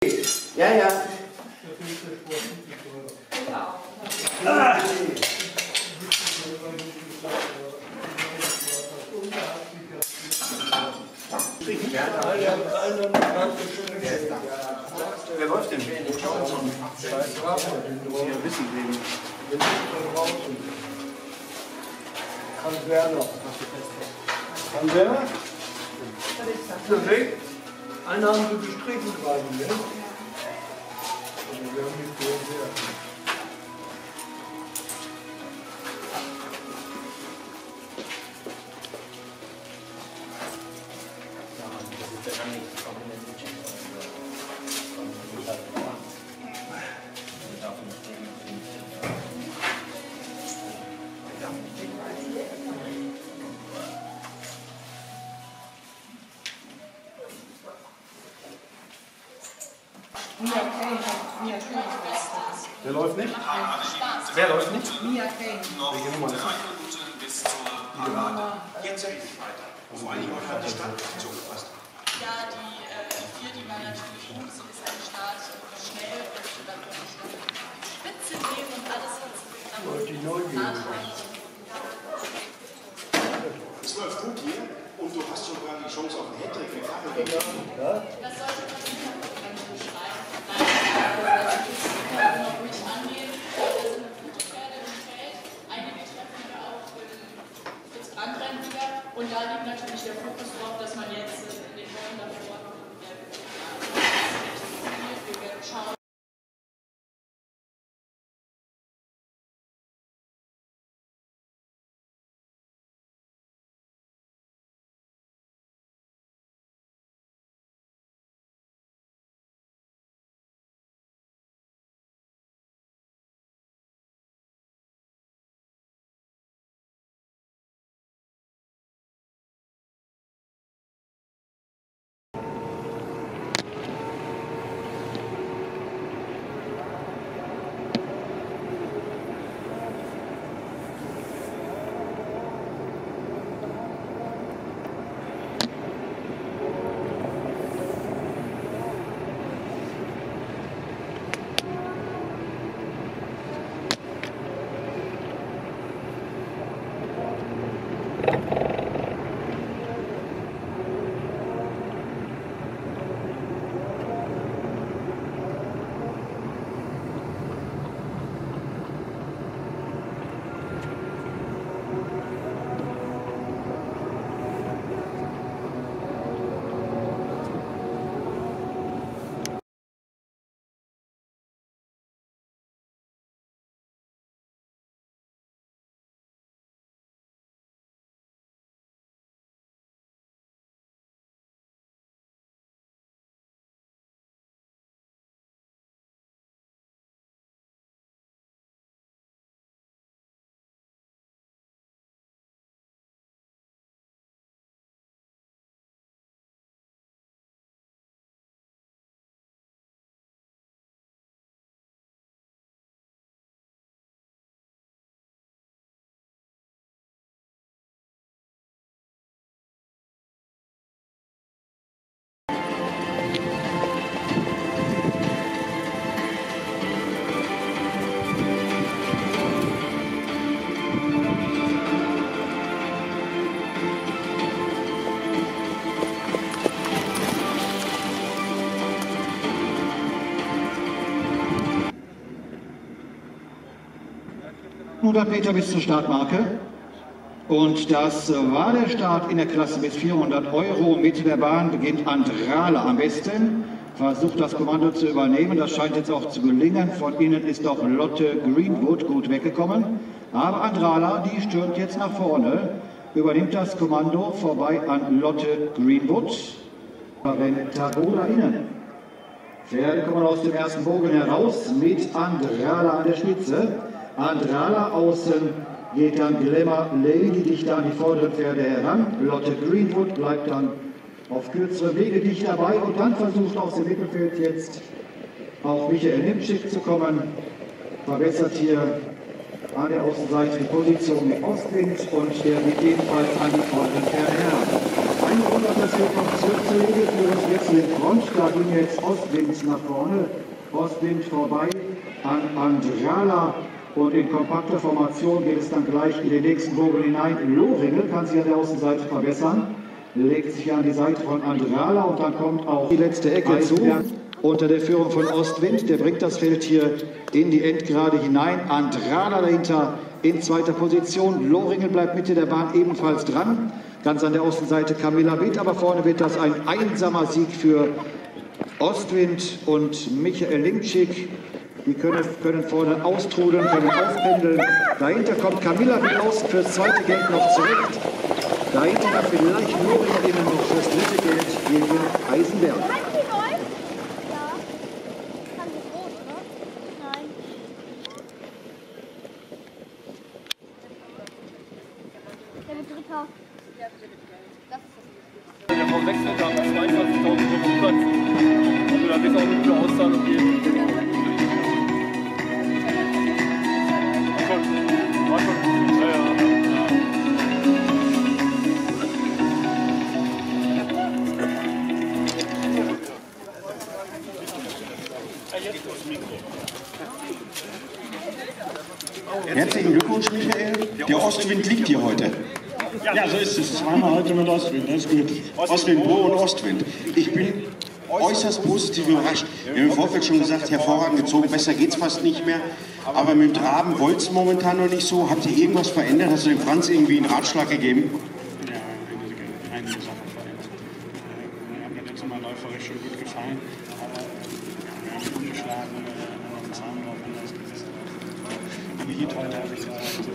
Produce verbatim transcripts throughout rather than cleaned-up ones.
Ja, ja. Ah. Wer läuft denn? Wissen wegen. Hans Werner. Hans Werner? Perfekt. Einen haben Sie gestrichen quasi, ne? Wir haben nicht sehr. Wer läuft nicht? Wer läuft nicht? Mia Kane. Noch drei Minuten bis zur Parade. Jetzt geht es weiter. Vor allem heute hat die Stadt so gepasst. Ja, die vier, die war natürlich gut. Sie ist ein Start schnell und dann wirklich die Spitze nehmen und alles hat sie dann Es läuft gut hier und du hast sogar die Chance auf einen Hattrick mit Kabel. Das sollte man nicht mehr beschreiben. Nein, das ist immer ruhig angehen. Da sind gute Pferde im Feld. Einige treffen wir auch ins Brandrennen wieder. Und da liegt natürlich der Fokus drauf, dass man jetzt in den Wochen davor wir werden schauen. hundert Meter bis zur Startmarke. Und das war der Start in der Klasse bis vierhundert Euro. Mitte der Bahn beginnt Andrala am besten. Versucht das Kommando zu übernehmen. Das scheint jetzt auch zu gelingen. Von innen ist auch Lotte Greenwood gut weggekommen. Aber Andrala, die stürmt jetzt nach vorne. Übernimmt das Kommando vorbei an Lotte Greenwood. Ventarola innen. Pferde kommen aus dem ersten Bogen heraus mit Andrala an der Spitze. Andrala außen geht dann Glamour Lady dicht an die vorderen Pferde heran. Lotte Greenwood bleibt dann auf kürzere Wege dicht dabei und dann versucht aus dem Mittelfeld jetzt auch Michael Nimczyk zu kommen. Verbessert hier an der Außenseite die Position mit Ostwind und der geht ebenfalls an die vorderen Pferde heran. Eine Runde, das wird noch zurückzulegen für das letzte Ostwind-Front, da ging jetzt Ostwind nach vorne, Ostwind vorbei an Andrala und in kompakter Formation geht es dann gleich in den nächsten Bogen hinein. Lohringel kann sich an der Außenseite verbessern, legt sich an die Seite von Andrala und dann kommt auch die letzte Ecke zu. Unter der Führung von Ostwind, der bringt das Feld hier in die Endgerade hinein. Andrala dahinter in zweiter Position. Lohringel bleibt Mitte der Bahn ebenfalls dran. Ganz an der Außenseite Camilla Witt, aber vorne wird das ein einsamer Sieg für Ostwind und Michael Linkschick. Die können, können vorne austrudeln, können aufpendeln. Dahinter kommt Camilla Witt außen fürs zweite Geld noch zurecht. Dahinter dann vielleicht Lohringel innen noch fürs dritte Geld gegen Eisenberg. Der vom Wechsel da zweiundzwanzigtausend Platz. Also da wird auch eine gute Auszahlung geben. War schon, ja, ja. Herzlichen Glückwunsch, Michael. Der Ostwind liegt hier heute. Ja, so ist es. Zweimal heute mit Ostwind, das ist gut. Ostwind Pro und Ostwind. Ich bin äußerst positiv überrascht. Wir haben im Vorfeld schon gesagt, hervorragend gezogen, besser geht's fast nicht mehr. Aber mit dem Traben wollt es momentan noch nicht so. Habt ihr irgendwas verändert? Hast du dem Franz irgendwie einen Ratschlag gegeben? Ja, einige, einige Sachen verändert. Äh, hat mir letztes Mal läuferisch schon gut gefallen. Aber äh, wir haben umgeschlagen, äh, den Zahnlauf anders gesetzt. Die Heat heute habe ich gesagt.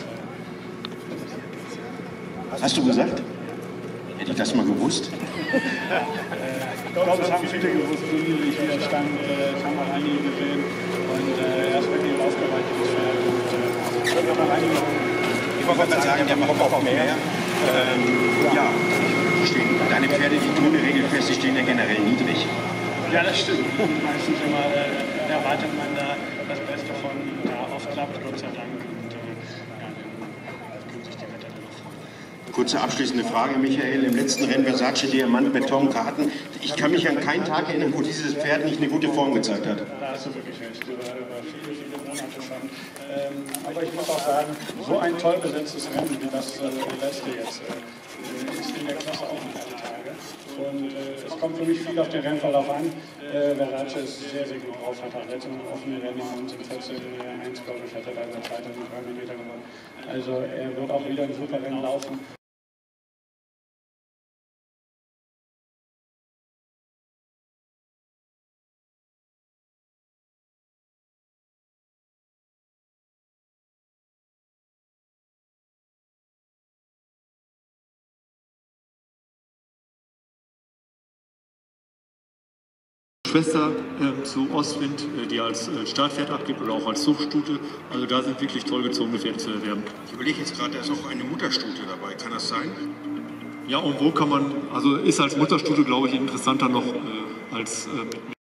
Hast du gesagt? Hätte ich das mal gewusst? Ich glaube, es haben viele gewusst, so niedrig Widerstand. Ich habe auch einige gesehen. Und äh, er ist wirklich aufgeweichtes Pferd. Und äh, noch einige. Ich wollte mal sagen, der macht Bock auf mehr. Ähm, ja, stehen, deine Pferde, die tun in der Regel fest, die stehen ja generell niedrig. Ja, das stimmt. Meistens immer äh, erwartet man da das Beste von ihm. Da oft klappt, Gott sei Dank. Und äh, ja, dann können sich die Wetter dann noch. Kurze abschließende Frage, Michael. Im letzten Rennen Versace Diamant Beton Karten. Ich kann mich an keinen Tag erinnern, wo dieses Pferd nicht eine gute Form gezeigt hat. Da hast du wirklich recht. Über, über viele, viele Monate schon. Ähm, aber ich muss auch sagen, so ein toll besetztes Rennen wie das äh, die letzte jetzt äh, ist in der Klasse auch nicht alle Tage. Und äh, es kommt für mich viel auf den Rennverlauf an. Äh, Versace ist sehr, sehr gut drauf, hat auch letztes Mal offene Rennen und im vierzehn eins, glaube ich, hat er da über zweitausend Meter gewonnen. Also er wird auch wieder ein super Rennen laufen. Schwester äh, zu Ostwind, äh, die als äh, Startpferd abgibt oder auch als Zuchtstute. Also da sind wirklich toll gezogene Pferde zu erwerben. Ich überlege jetzt gerade, da ist auch eine Mutterstute dabei. Kann das sein? Ja, und wo kann man, also ist als Mutterstute, glaube ich, interessanter noch äh, als äh,